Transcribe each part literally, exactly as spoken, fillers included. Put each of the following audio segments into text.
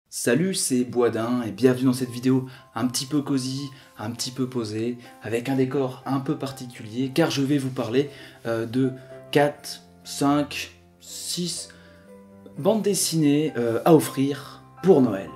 Salut, c'est Boisdin et bienvenue dans cette vidéo un petit peu cosy, un petit peu posée, avec un décor un peu particulier, car je vais vous parler euh, de quatre, cinq, six bandes dessinées euh, à offrir pour Noël.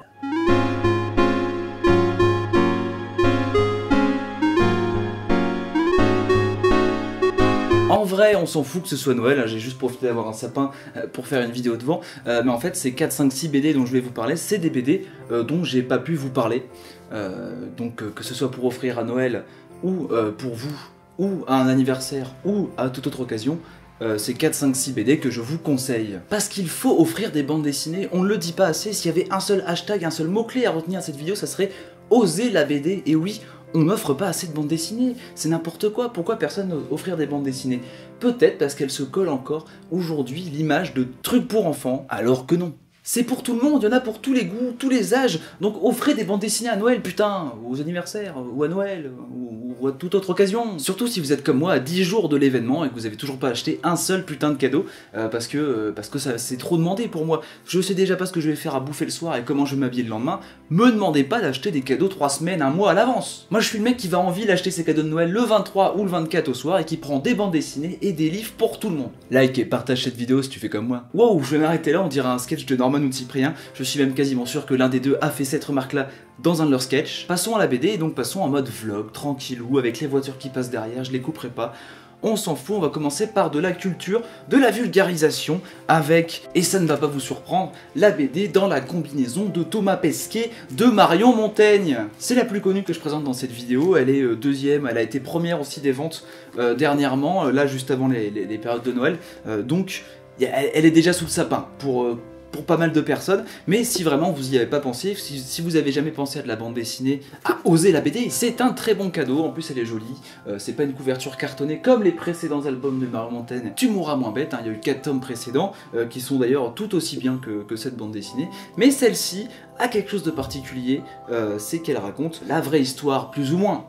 En vrai, on s'en fout que ce soit Noël, hein, j'ai juste profité d'avoir un sapin euh, pour faire une vidéo devant, euh, mais en fait ces quatre, cinq, six B D dont je vais vous parler, c'est des B D euh, dont j'ai pas pu vous parler, euh, donc euh, que ce soit pour offrir à Noël, ou euh, pour vous, ou à un anniversaire, ou à toute autre occasion, euh, c'est quatre, cinq, six B D que je vous conseille. Parce qu'il faut offrir des bandes dessinées, on ne le dit pas assez, s'il y avait un seul hashtag, un seul mot-clé à retenir à cette vidéo, ça serait « Oser la B D », et oui, on n'offre pas assez de bandes dessinées, c'est n'importe quoi, pourquoi personne n'ose offrir des bandes dessinées? Peut-être parce qu'elles se collent encore aujourd'hui l'image de trucs pour enfants, alors que non. C'est pour tout le monde, il y en a pour tous les goûts, tous les âges, donc offrez des bandes dessinées à Noël, putain, aux anniversaires, ou à Noël, ou, ou à toute autre occasion. Surtout si vous êtes comme moi à dix jours de l'événement et que vous avez toujours pas acheté un seul putain de cadeau, euh, parce que, euh, parce que ça c'est trop demandé pour moi. Je sais déjà pas ce que je vais faire à bouffer le soir et comment je vais m'habiller le lendemain, me demandez pas d'acheter des cadeaux trois semaines, un mois à l'avance. Moi je suis le mec qui va envie d'acheter ses cadeaux de Noël le vingt-trois ou le vingt-quatre au soir et qui prend des bandes dessinées et des livres pour tout le monde. Like et partage cette vidéo si tu fais comme moi. Wow, je vais m'arrêter là, on dirait un sketch de Norman ou de Cyprien. Je suis même quasiment sûr que l'un des deux a fait cette remarque-là dans un de leurs sketchs. Passons à la B D et donc passons en mode vlog, tranquillou, avec les voitures qui passent derrière, je les couperai pas. On s'en fout, on va commencer par de la culture, de la vulgarisation, avec, et ça ne va pas vous surprendre, la B D dans la combinaison de Thomas Pesquet de Marion Montaigne. C'est la plus connue que je présente dans cette vidéo, elle est euh, deuxième, elle a été première aussi des ventes euh, dernièrement, euh, là juste avant les, les, les périodes de Noël, euh, donc elle, elle est déjà sous le sapin pour... Euh, pour pas mal de personnes, mais si vraiment vous y avez pas pensé, si, si vous avez jamais pensé à de la bande dessinée, à oser la B D, c'est un très bon cadeau, en plus elle est jolie, euh, c'est pas une couverture cartonnée comme les précédents albums de Marion Montaigne, Tu mourras moins bête, hein, il y a eu quatre tomes précédents, euh, qui sont d'ailleurs tout aussi bien que, que cette bande dessinée, mais celle-ci a quelque chose de particulier, euh, c'est qu'elle raconte la vraie histoire, plus ou moins,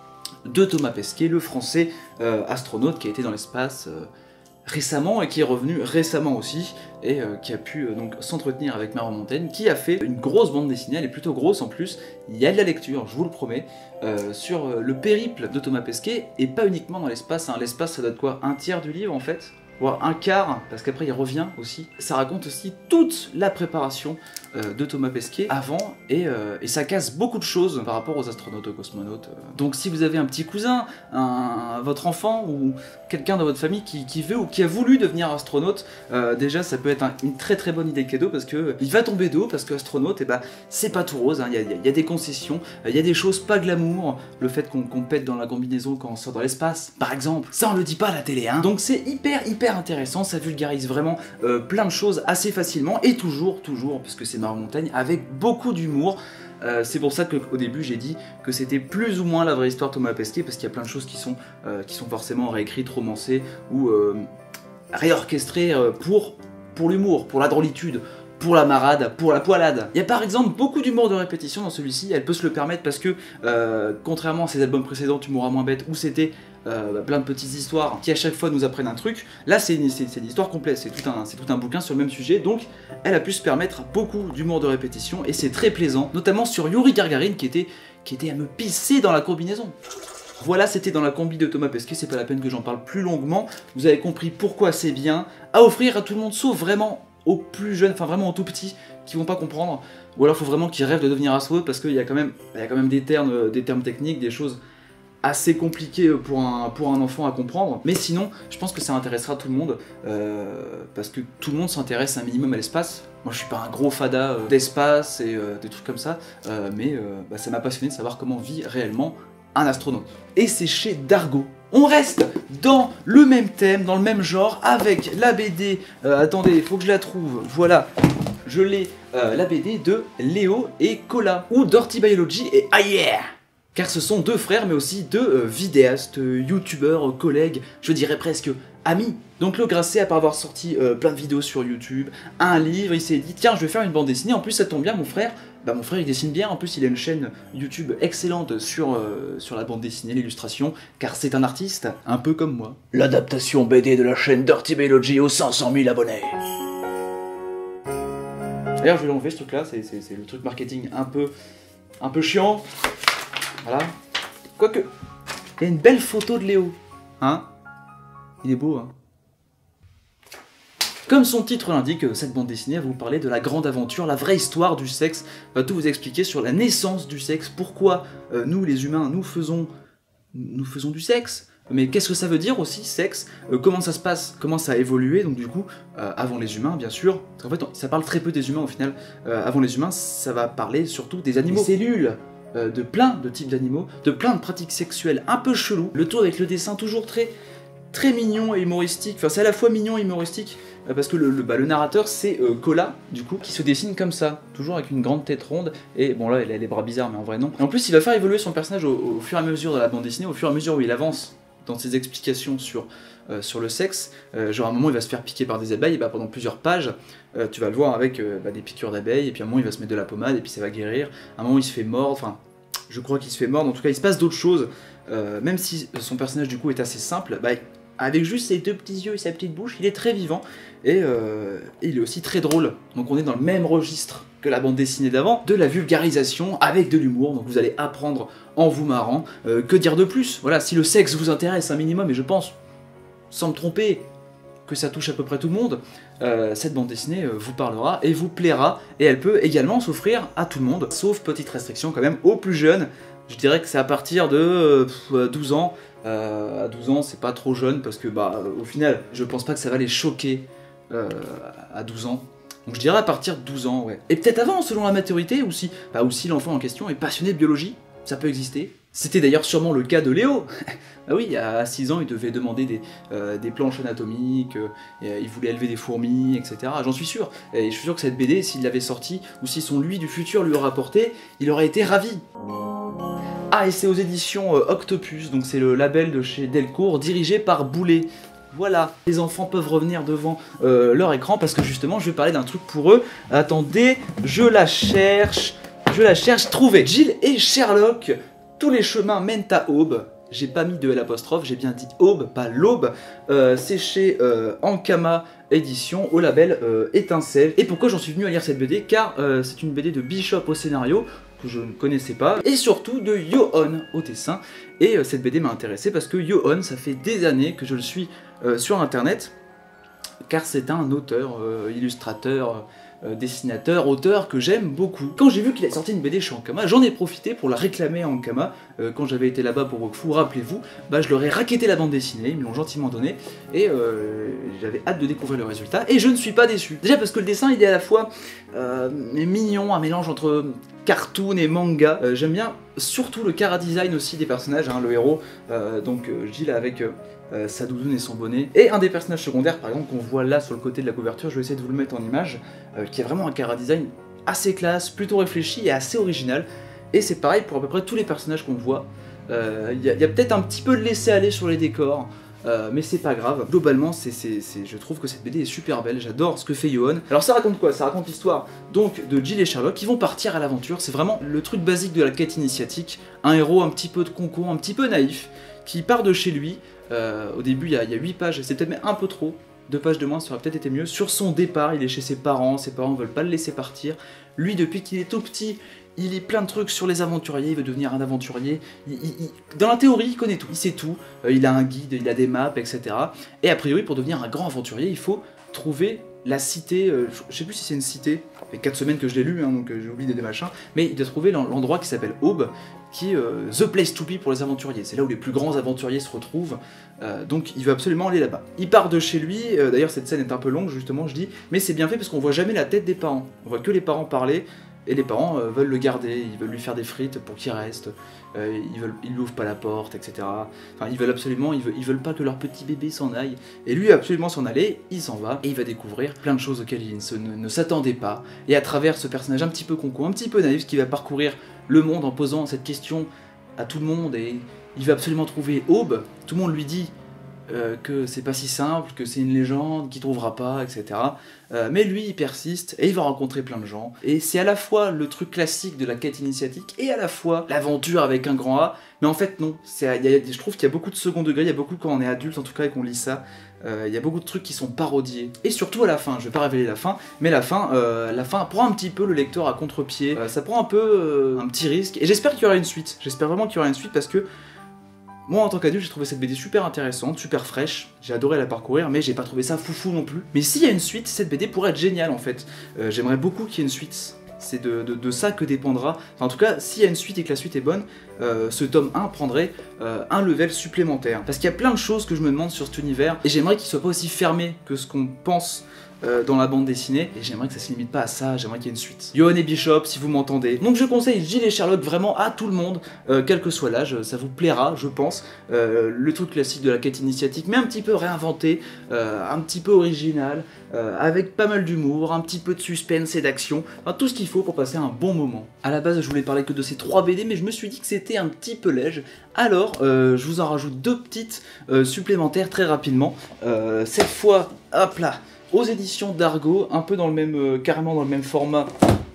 de Thomas Pesquet, le français euh, astronaute qui a été dans l'espace euh, récemment et qui est revenu récemment aussi et euh, qui a pu euh, donc s'entretenir avec Marion Montaigne, qui a fait une grosse bande dessinée, elle est plutôt grosse en plus, il y a de la lecture, je vous le promets, euh, sur euh, le périple de Thomas Pesquet, et pas uniquement dans l'espace, hein. L'espace ça doit être quoi, un tiers du livre en fait, voire un quart, parce qu'après il revient aussi. Ça raconte aussi toute la préparation euh, de Thomas Pesquet avant, et, euh, et ça casse beaucoup de choses par rapport aux astronautes, aux cosmonautes. Donc si vous avez un petit cousin, un, votre enfant, ou quelqu'un dans votre famille qui, qui veut ou qui a voulu devenir astronaute, euh, déjà ça peut être un, une très très bonne idée de cadeau, parce que il va tomber d'eau, parce que astronaute, et bah, c'est pas tout rose, il hein, y, y, y a des concessions, il y a des choses pas glamour, le fait qu'on qu'on pète dans la combinaison quand on sort dans l'espace, par exemple, ça on le dit pas à la télé, hein. Donc c'est hyper hyper intéressant, ça vulgarise vraiment euh, plein de choses assez facilement, et toujours, toujours, parce que c'est Marion Montaigne, avec beaucoup d'humour. Euh, c'est pour ça qu'au début j'ai dit que c'était plus ou moins la vraie histoire de Thomas Pesquet, parce qu'il y a plein de choses qui sont, euh, qui sont forcément réécrites, romancées, ou euh, réorchestrées euh, pour, pour l'humour, pour la drôlitude, pour la marade, pour la poilade. Il y a par exemple beaucoup d'humour de répétition dans celui-ci, elle peut se le permettre parce que, euh, contrairement à ses albums précédents, Tu mourras moins bête, où c'était euh, plein de petites histoires qui à chaque fois nous apprennent un truc, là c'est une, une histoire complète, c'est tout, un, tout un bouquin sur le même sujet, donc elle a pu se permettre beaucoup d'humour de répétition, et c'est très plaisant, notamment sur Yuri Gagarin qui était, qui était à me pisser dans la combinaison. Voilà, c'était dans la combi de Thomas Pesquet, c'est pas la peine que j'en parle plus longuement, vous avez compris pourquoi c'est bien, à offrir à tout le monde, sauf vraiment aux plus jeunes, enfin vraiment aux tout petits, qui vont pas comprendre, ou alors il faut vraiment qu'ils rêvent de devenir astronaute, parce qu'il y a quand même, il y a quand même des termes, des termes techniques, des choses assez compliquées pour un, pour un enfant à comprendre, mais sinon, je pense que ça intéressera tout le monde, euh, parce que tout le monde s'intéresse un minimum à l'espace. Moi je suis pas un gros fada euh, d'espace et euh, des trucs comme ça, euh, mais euh, bah, ça m'a passionné de savoir comment vit réellement un astronaute. Et c'est chez Dargo. On reste dans le même thème, dans le même genre, avec la B D, euh, attendez, il faut que je la trouve, voilà, je l'ai, euh, la B D de Léo et Cola, ou Dirty Biology et Ah Yeah! Car ce sont deux frères, mais aussi deux euh, vidéastes, euh, youtubeurs, euh, collègues, je dirais presque amis. Donc le Grasset, après avoir sorti euh, plein de vidéos sur YouTube, un livre, il s'est dit, tiens, je vais faire une bande dessinée, en plus ça tombe bien, mon frère, bah mon frère il dessine bien, en plus il a une chaîne YouTube excellente sur, euh, sur la bande dessinée, l'illustration, car c'est un artiste, un peu comme moi. L'adaptation B D de la chaîne Dirty Biology aux cinq cent mille abonnés. D'ailleurs, je vais l'enlever ce truc-là, c'est le truc marketing un peu, un peu chiant. Voilà. Quoique, il y a une belle photo de Léo. Hein? Il est beau, hein? Comme son titre l'indique, cette bande dessinée va vous parler de la grande aventure, la vraie histoire du sexe, va tout vous expliquer sur la naissance du sexe, pourquoi euh, nous les humains, nous faisons, nous faisons du sexe, mais qu'est-ce que ça veut dire aussi, sexe, euh, comment ça se passe, comment ça a évolué, donc du coup, euh, avant les humains bien sûr, parce qu'en fait ça parle très peu des humains au final, euh, avant les humains ça va parler surtout des animaux, des cellules, euh, de plein de types d'animaux, de plein de pratiques sexuelles un peu cheloues, le tout avec le dessin toujours très... très mignon et humoristique, enfin c'est à la fois mignon et humoristique, parce que le, le, bah, le narrateur c'est euh, Cola, du coup, qui se dessine comme ça, toujours avec une grande tête ronde, et bon là il a les bras bizarres mais en vrai non. Et en plus il va faire évoluer son personnage au, au fur et à mesure de la bande dessinée, au fur et à mesure où il avance dans ses explications sur, euh, sur le sexe, euh, genre à un moment il va se faire piquer par des abeilles, et bah, pendant plusieurs pages, euh, tu vas le voir avec euh, bah, des piqûres d'abeilles, et puis à un moment il va se mettre de la pommade, et puis ça va guérir, à un moment il se fait mordre, enfin... je crois qu'il se fait mordre, en tout cas il se passe d'autres choses, euh, même si son personnage du coup est assez simple, bah, avec juste ses deux petits yeux et sa petite bouche, il est très vivant, et, euh, et il est aussi très drôle, donc on est dans le même registre que la bande dessinée d'avant, de la vulgarisation avec de l'humour, donc vous allez apprendre en vous marrant, euh, que dire de plus, voilà, si le sexe vous intéresse un minimum, et je pense, sans me tromper, que ça touche à peu près tout le monde, euh, cette bande dessinée euh, vous parlera et vous plaira, et elle peut également s'offrir à tout le monde, sauf petite restriction quand même aux plus jeunes. Je dirais que c'est à partir de euh, pff, douze ans, euh, à douze ans c'est pas trop jeune, parce que bah au final, je pense pas que ça va les choquer euh, à douze ans. Donc je dirais à partir de douze ans, ouais. Et peut-être avant, selon la maturité, ou si, bah, ou si l'enfant en question est passionné de biologie, ça peut exister. C'était d'ailleurs sûrement le cas de Léo. Ah oui, à six ans, il devait demander des, euh, des planches anatomiques, euh, et, euh, il voulait élever des fourmis, et cetera. J'en suis sûr. Et je suis sûr que cette B D, s'il l'avait sortie, ou si son lui du futur lui aurait apporté, il aurait été ravi. Ah, et c'est aux éditions euh, Octopus, donc c'est le label de chez Delcourt, dirigé par Boulet. Voilà, les enfants peuvent revenir devant euh, leur écran, parce que justement, je vais parler d'un truc pour eux. Attendez, je la cherche, je la cherche, trouvez. Jill et Sherlock, tous les chemins mènent à Aube. J'ai pas mis de L apostrophe, j'ai bien dit Aube, pas l'Aube. Euh, c'est chez euh, Ankama Édition, au label euh, Étincelle. Et pourquoi j'en suis venu à lire cette B D? Car euh, c'est une B D de Bishop au scénario, que je ne connaissais pas, et surtout de Yoon au dessin. Et euh, cette B D m'a intéressé parce que Yoon, ça fait des années que je le suis euh, sur internet, car c'est un auteur, euh, illustrateur, euh, dessinateur, auteur que j'aime beaucoup. Quand j'ai vu qu'il a sorti une B D chez Ankama, j'en ai profité pour la réclamer à Ankama. Euh, quand j'avais été là-bas pour Wakfu, rappelez-vous, bah, je leur ai raquetté la bande dessinée, ils me l'ont gentiment donné, et euh, j'avais hâte de découvrir le résultat, et je ne suis pas déçu. Déjà parce que le dessin, il est à la fois euh, mignon, un mélange entre cartoon et manga. Euh, J'aime bien surtout le chara-design aussi des personnages, hein, le héros, euh, donc euh, Jill avec euh, euh, sa doudoune et son bonnet. Et un des personnages secondaires, par exemple, qu'on voit là sur le côté de la couverture, je vais essayer de vous le mettre en image, euh, qui a vraiment un chara-design assez classe, plutôt réfléchi et assez original. Et c'est pareil pour à peu près tous les personnages qu'on voit. Il euh, y a, y a peut-être un petit peu de laisser-aller sur les décors, Euh, mais c'est pas grave. Globalement, c'est, c'est, c'est, je trouve que cette B D est super belle, j'adore ce que fait Yoon. Alors ça raconte quoi? Ça raconte l'histoire donc de Jill et Sherlock qui vont partir à l'aventure. C'est vraiment le truc basique de la quête initiatique. Un héros un petit peu de concours, un petit peu naïf, qui part de chez lui. Euh, au début, il y, y a huit pages, c'est peut-être même un peu trop. Deux pages de moins, ça aurait peut-être été mieux. Sur son départ, il est chez ses parents, ses parents veulent pas le laisser partir. Lui, depuis qu'il est tout petit, il lit plein de trucs sur les aventuriers, il veut devenir un aventurier. Il, il, il, dans la théorie, il connaît tout, il sait tout. Euh, il a un guide, il a des maps, et cetera. Et a priori, pour devenir un grand aventurier, il faut trouver la cité, euh, je sais plus si c'est une cité, ça fait quatre semaines que je l'ai lu, hein, donc euh, j'ai oublié des machins, mais il doit trouver l'endroit qui s'appelle Aube, qui est euh, the place to be pour les aventuriers. C'est là où les plus grands aventuriers se retrouvent, euh, donc il veut absolument aller là-bas. Il part de chez lui, euh, d'ailleurs cette scène est un peu longue, justement, je dis, mais c'est bien fait parce qu'on voit jamais la tête des parents. On voit que les parents parler, et les parents euh, veulent le garder, ils veulent lui faire des frites pour qu'il reste, euh, ils veulent, ils l'ouvrent pas la porte, et cetera. Enfin, ils veulent absolument, ils veulent, ils veulent pas que leur petit bébé s'en aille. Et lui, absolument s'en aller, il s'en va, et il va découvrir plein de choses auxquelles il ne, ne s'attendait pas. Et à travers ce personnage un petit peu conco, un petit peu naïf, qui va parcourir le monde en posant cette question à tout le monde, et il va absolument trouver Aube. Tout le monde lui dit euh, que c'est pas si simple, que c'est une légende, qu'il trouvera pas, et cetera. Euh, mais lui, il persiste, et il va rencontrer plein de gens. Et c'est à la fois le truc classique de la quête initiatique, et à la fois l'aventure avec un grand A. Mais en fait, non. Y a, y a, je trouve qu'il y a beaucoup de second degré, il y a beaucoup, quand on est adulte en tout cas, et qu'on lit ça, euh, il y a beaucoup de trucs qui sont parodiés. Et surtout à la fin, je vais pas révéler la fin, mais la fin, euh, la fin prend un petit peu le lecteur à contre-pied. Euh, ça prend un peu euh, un petit risque, et j'espère qu'il y aura une suite. J'espère vraiment qu'il y aura une suite, parce que moi, en tant qu'adulte, j'ai trouvé cette B D super intéressante, super fraîche, j'ai adoré la parcourir, mais j'ai pas trouvé ça foufou non plus. Mais s'il y a une suite, cette B D pourrait être géniale en fait. Euh, J'aimerais beaucoup qu'il y ait une suite. C'est de, de, de ça que dépendra. Enfin, en tout cas, s'il y a une suite et que la suite est bonne, euh, ce tome un prendrait euh, un level supplémentaire. Parce qu'il y a plein de choses que je me demande sur cet univers, et j'aimerais qu'il soit pas aussi fermé que ce qu'on pense Euh, dans la bande dessinée, et j'aimerais que ça se limite pas à ça, j'aimerais qu'il y ait une suite. Johan et Bishop, si vous m'entendez. Donc je conseille Jill et Sherlock vraiment à tout le monde, euh, quel que soit l'âge, ça vous plaira, je pense. Euh, le truc classique de la quête initiatique, mais un petit peu réinventé, euh, un petit peu original, euh, avec pas mal d'humour, un petit peu de suspense et d'action, enfin tout ce qu'il faut pour passer un bon moment. À la base, je voulais parler que de ces trois B D, mais je me suis dit que c'était un petit peu léger, alors euh, je vous en rajoute deux petites euh, supplémentaires très rapidement. Euh, cette fois, hop là, aux éditions d'Argo, un peu dans le même, euh, carrément dans le même format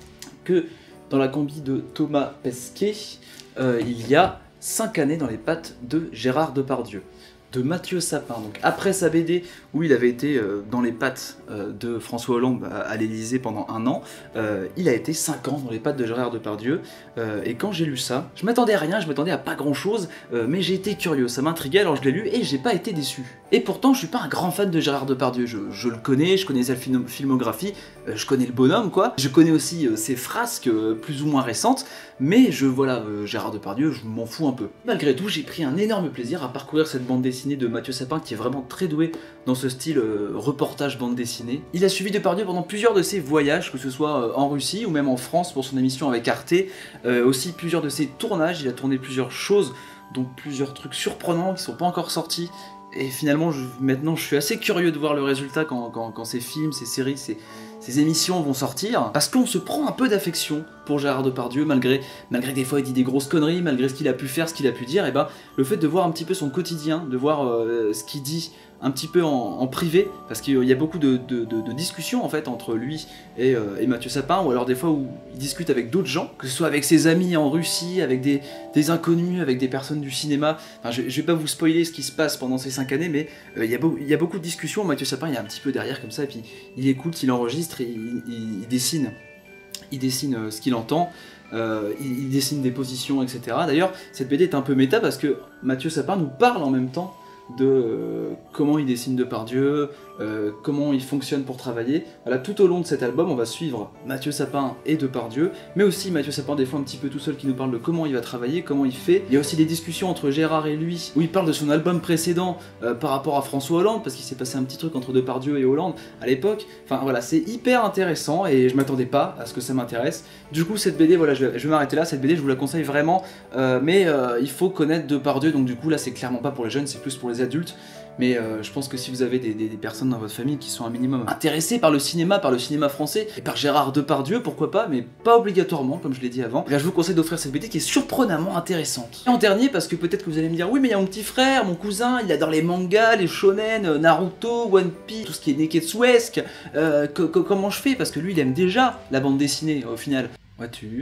que dans la combi de Thomas Pesquet, euh, il y a cinq années dans les pattes de Gérard Depardieu, de Mathieu Sapin. Donc après sa B D où il avait été euh, dans les pattes euh, de François Hollande à, à l'Élysée pendant un an, euh, il a été cinq ans dans les pattes de Gérard Depardieu. Euh, et quand j'ai lu ça, je m'attendais à rien, je m'attendais à pas grand chose, euh, mais j'ai été curieux, ça m'intriguait, alors je l'ai lu et j'ai pas été déçu. Et pourtant je suis pas un grand fan de Gérard Depardieu, je, je le connais, je connais sa film filmographie, euh, je connais le bonhomme quoi, je connais aussi euh, ses frasques euh, plus ou moins récentes, mais je voilà, euh, Gérard Depardieu, je m'en fous un peu. Malgré tout, j'ai pris un énorme plaisir à parcourir cette bande dessinée de Mathieu Sapin qui est vraiment très doué dans ce style euh, reportage bande dessinée. Il a suivi Depardieu pendant plusieurs de ses voyages, que ce soit euh, en Russie ou même en France pour son émission avec Arte, euh, aussi plusieurs de ses tournages, il a tourné plusieurs choses, dont plusieurs trucs surprenants qui sont pas encore sortis. Et finalement, je, maintenant, je suis assez curieux de voir le résultat quand, quand, quand ces films, ces séries, ces, ces émissions vont sortir. Parce qu'on se prend un peu d'affection pour Gérard Depardieu, malgré, malgré des fois il dit des grosses conneries, malgré ce qu'il a pu faire, ce qu'il a pu dire, et ben le fait de voir un petit peu son quotidien, de voir euh, ce qu'il dit un petit peu en, en privé, parce qu'il y a beaucoup de, de, de, de discussions en fait entre lui et, euh, et Mathieu Sapin, ou alors des fois où il discute avec d'autres gens, que ce soit avec ses amis en Russie, avec des, des inconnus, avec des personnes du cinéma. Enfin, je, je vais pas vous spoiler ce qui se passe pendant ces cinq années, mais euh, il, y a beau, il y a beaucoup de discussions. Mathieu Sapin il est un petit peu derrière comme ça, et puis il écoute, il enregistre, et il, il, il dessine, il dessine euh, ce qu'il entend. Euh, il, il dessine des positions, et cetera. D'ailleurs, cette B D est un peu méta parce que Mathieu Sapin nous parle en même temps de euh, comment il dessine Depardieu, euh, comment il fonctionne pour travailler. Voilà, tout au long de cet album, on va suivre Mathieu Sapin et Depardieu, mais aussi Mathieu Sapin des fois un petit peu tout seul qui nous parle de comment il va travailler, comment il fait. Il y a aussi des discussions entre Gérard et lui, où il parle de son album précédent euh, par rapport à François Hollande, parce qu'il s'est passé un petit truc entre Depardieu et Hollande à l'époque. Enfin voilà, c'est hyper intéressant et je m'attendais pas à ce que ça m'intéresse. Du coup, cette B D, voilà, je vais, je vais m'arrêter là. Cette B D, je vous la conseille vraiment, euh, mais euh, il faut connaître Depardieu, donc du coup là, c'est clairement pas pour les jeunes, c'est plus pour les adultes. Mais euh, je pense que si vous avez des, des, des personnes dans votre famille qui sont un minimum intéressées par le cinéma, par le cinéma français, et par Gérard Depardieu, pourquoi pas, mais pas obligatoirement, comme je l'ai dit avant, là je vous conseille d'offrir cette B D qui est surprenamment intéressante. Et en dernier, parce que peut-être que vous allez me dire, oui mais il y a mon petit frère, mon cousin, il adore les mangas, les shonen, Naruto, One Piece, tout ce qui est Neketsuesque, euh, comment je fais? Parce que lui il aime déjà la bande dessinée au final. Voiture.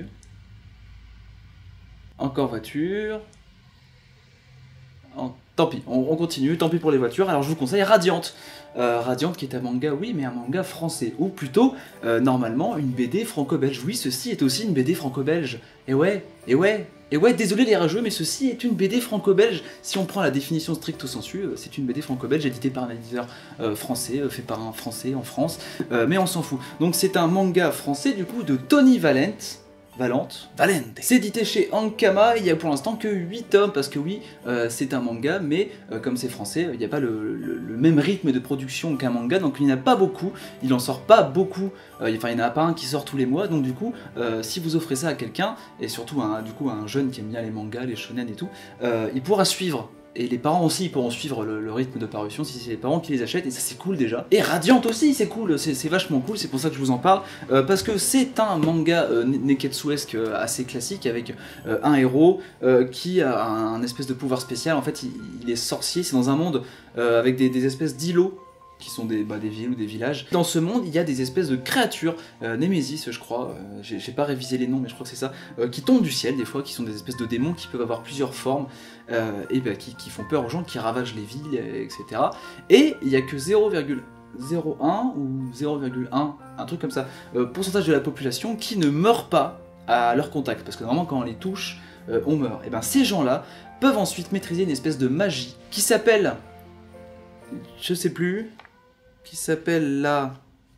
Encore voiture. En... Tant pis, on, on continue, tant pis pour les voitures. Alors je vous conseille Radiant. Euh, Radiant qui est un manga, oui, mais un manga français. Ou plutôt, euh, normalement, une B D franco-belge. Oui, ceci est aussi une B D franco-belge. Et ouais, et ouais, et ouais, désolé les rageux, mais ceci est une B D franco-belge. Si on prend la définition stricto sensu, euh, c'est une B D franco-belge éditée par un éditeur euh, français, euh, fait par un français en France. Euh, mais on s'en fout. Donc c'est un manga français, du coup, de Tony Valente. Valente, Valente. C'est édité chez Ankama, il y a pour l'instant que huit tomes, parce que oui, euh, c'est un manga, mais euh, comme c'est français, il n'y a pas le, le, le même rythme de production qu'un manga, donc il n'y en a pas beaucoup, il en sort pas beaucoup, euh, enfin il n'y en a pas un qui sort tous les mois, donc du coup, euh, si vous offrez ça à quelqu'un, et surtout un, du coup, un jeune qui aime bien les mangas, les shonen et tout, euh, il pourra suivre et les parents aussi ils pourront suivre le, le rythme de parution si c'est les parents qui les achètent, et ça c'est cool déjà. Et Radiant aussi c'est cool, c'est vachement cool, c'est pour ça que je vous en parle, euh, parce que c'est un manga euh, neketsuesque euh, assez classique avec euh, un héros euh, qui a un, un espèce de pouvoir spécial. En fait il, il est sorcier, c'est dans un monde euh, avec des, des espèces d'îlots qui sont des, bah, des villes ou des villages. Dans ce monde, il y a des espèces de créatures, euh, Némésis je crois, euh, j'ai pas révisé les noms mais je crois que c'est ça, euh, qui tombent du ciel des fois, qui sont des espèces de démons qui peuvent avoir plusieurs formes, euh, et bah, qui, qui font peur aux gens, qui ravagent les villes, et cetera. Et il n'y a que zéro virgule zéro un ou zéro virgule un, un truc comme ça, euh, pourcentage de la population qui ne meurt pas à leur contact, parce que normalement quand on les touche, euh, on meurt. Et ben ces gens-là peuvent ensuite maîtriser une espèce de magie qui s'appelle, je sais plus, qui s'appelle là...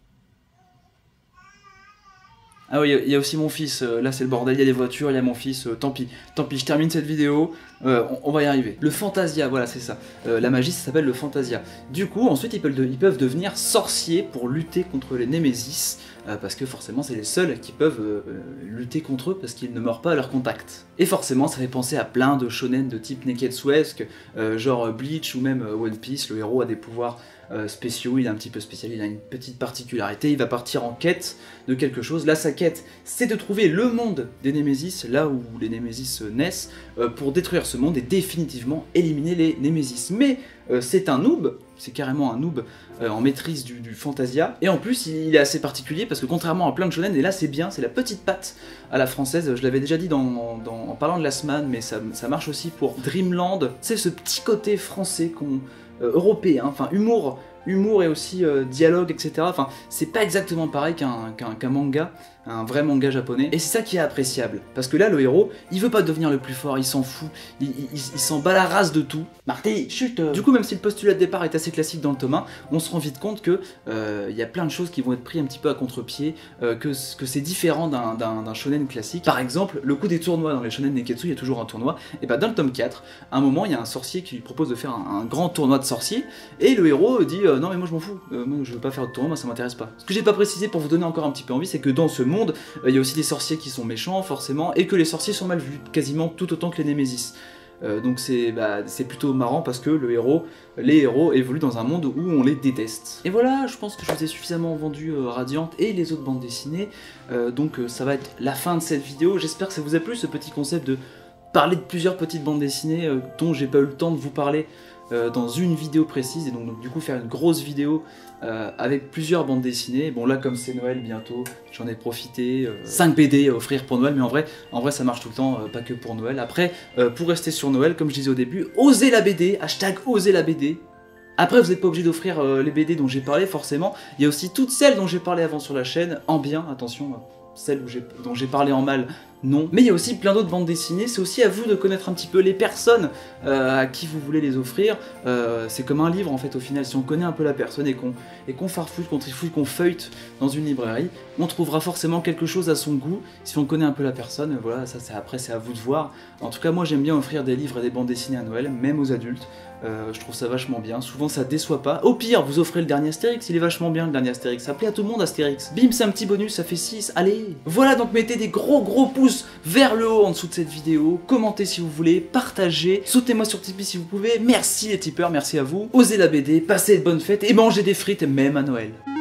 Ah oui, il y a aussi mon fils, euh, là c'est le bordel, il y a des voitures, il y a mon fils, euh, tant pis, tant pis, je termine cette vidéo, euh, on, on va y arriver. Le Fantasia, voilà c'est ça, euh, la magie ça s'appelle le Fantasia. Du coup, ensuite ils peuvent, de, ils peuvent devenir sorciers pour lutter contre les Némésis, euh, parce que forcément c'est les seuls qui peuvent euh, lutter contre eux, parce qu'ils ne meurent pas à leur contact. Et forcément ça fait penser à plein de shonen de type neketsuesque, euh, genre Bleach ou même euh, One Piece, le héros a des pouvoirs Euh, spéciaux, il est un petit peu spécial, il a une petite particularité, il va partir en quête de quelque chose. Là sa quête c'est de trouver le monde des Némésis, là où les Némésis euh, naissent, euh, pour détruire ce monde et définitivement éliminer les Némésis. Mais euh, c'est un noob, c'est carrément un noob euh, en maîtrise du, du Fantasia, et en plus il, il est assez particulier parce que contrairement à plein de shonen, et là c'est bien, c'est la petite patte à la française, je l'avais déjà dit dans, dans, en parlant de Last Man, mais ça, ça marche aussi pour Dreamland, c'est ce petit côté français qu'on... Euh, européen, enfin humour, humour et aussi euh, dialogue, et cetera. Enfin, c'est pas exactement pareil qu'un qu'un qu'un manga, un vrai manga japonais, et c'est ça qui est appréciable, parce que là le héros, il veut pas devenir le plus fort, il s'en fout, il, il, il s'en bat la race de tout. Marty, chut. Du coup, même si le postulat de départ est assez classique dans le tome un, on se rend vite compte que euh, y a plein de choses qui vont être prises un petit peu à contre-pied, euh, que, que c'est différent d'un shonen classique. Par exemple, le coup des tournois dans les shonen neketsu, il y a toujours un tournoi, et bah dans le tome quatre, à un moment, il y a un sorcier qui lui propose de faire un, un grand tournoi de sorciers, et le héros dit euh, non mais moi je m'en fous, euh, moi je veux pas faire de tournoi, moi ça m'intéresse pas. Ce que j'ai pas précisé pour vous donner encore un petit peu envie, c'est que dans ce monde, il euh, y a aussi des sorciers qui sont méchants forcément, et que les sorciers sont mal vus, quasiment tout autant que les Némésis. Euh, donc c'est bah, plutôt marrant parce que le héros, les héros évoluent dans un monde où on les déteste. Et voilà, je pense que je vous ai suffisamment vendu euh, Radiant et les autres bandes dessinées, euh, donc euh, ça va être la fin de cette vidéo. J'espère que ça vous a plu, ce petit concept de parler de plusieurs petites bandes dessinées euh, dont j'ai pas eu le temps de vous parler euh, dans une vidéo précise, et donc, donc du coup faire une grosse vidéo euh, avec plusieurs bandes dessinées. Bon là comme c'est Noël bientôt, j'en ai profité, euh, cinq B D à offrir pour Noël, mais en vrai, en vrai ça marche tout le temps, euh, pas que pour Noël. Après, euh, pour rester sur Noël, comme je disais au début, osez la B D, hashtag osez la B D. Après vous n'êtes pas obligé d'offrir euh, les B D dont j'ai parlé forcément, il y a aussi toutes celles dont j'ai parlé avant sur la chaîne, en bien, attention, celles dont j'ai parlé en mal, non. Mais il y a aussi plein d'autres bandes dessinées, c'est aussi à vous de connaître un petit peu les personnes euh, à qui vous voulez les offrir. Euh, c'est comme un livre en fait au final, si on connaît un peu la personne et qu'on et qu'on farfouille, qu'on trifouille, qu'on feuillete dans une librairie, on trouvera forcément quelque chose à son goût, si on connaît un peu la personne. Voilà, ça c'est après c'est à vous de voir. En tout cas moi j'aime bien offrir des livres et des bandes dessinées à Noël, même aux adultes. Euh, je trouve ça vachement bien, souvent ça déçoit pas. Au pire, vous offrez le dernier Astérix, il est vachement bien le dernier Astérix, ça plaît à tout le monde Astérix. Bim, c'est un petit bonus, ça fait six, allez. Voilà, donc mettez des gros gros pouces vers le haut en dessous de cette vidéo, commentez si vous voulez, partagez, soutenez-moi sur Tipeee si vous pouvez, merci les tipeurs, merci à vous, osez la B D, passez de bonnes fêtes et mangez des frites même à Noël.